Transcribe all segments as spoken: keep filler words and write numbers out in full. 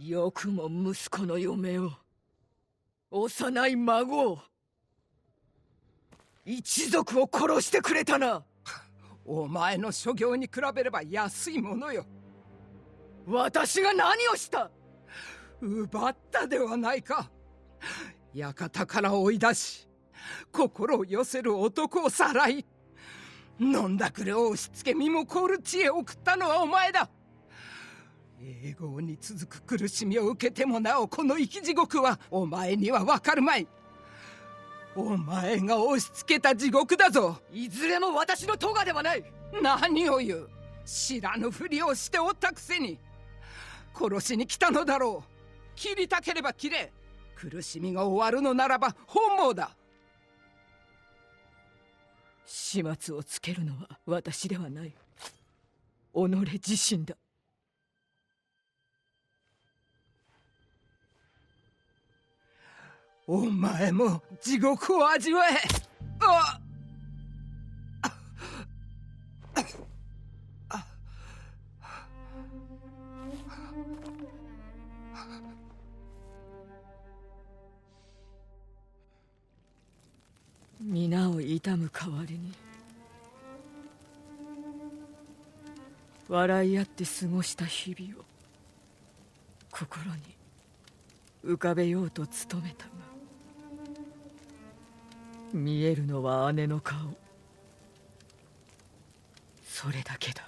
よくも息子の嫁を、幼い孫を、一族を殺してくれたな。 お前の所業に比べれば安いものよ。 私が何をした？ 奪ったではないか。館から追い出し、心を寄せる男をさらい、飲んだくれを押し付け身も凍る地へ送ったのはお前だ。永劫に続く苦しみを受けてもなおこの生き地獄はお前には分かるまい。お前が押し付けた地獄だぞ。 いずれも私の咎ではない。 何を言う。知らぬふりをしておったくせに。殺しに来たのだろう。切りたければ切れ。苦しみが終わるのならば本望だ。 始末をつけるのは私ではない。己自身だ。 お前も地獄を味わえ。あっ皆を悼む代わりに笑い合って過ごした日々を心に浮かべようと努めたが、見えるのは姉の顔、それだけだ。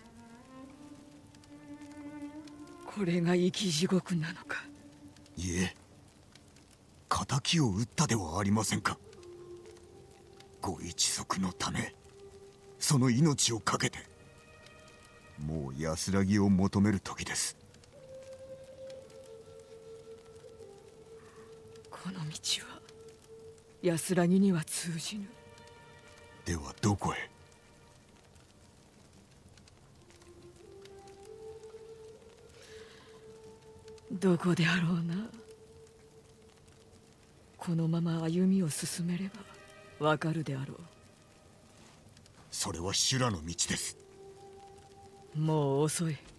これが生き地獄なのか。 いえ、仇を討ったではありませんか。ご一族のため、その命を懸けて、もう安らぎを求める時です。 この道は安らぎには通じぬ。 ではどこへ？ どこであろうな。このまま歩みを進めればわかるであろう。 それは修羅の道です。 もう遅い。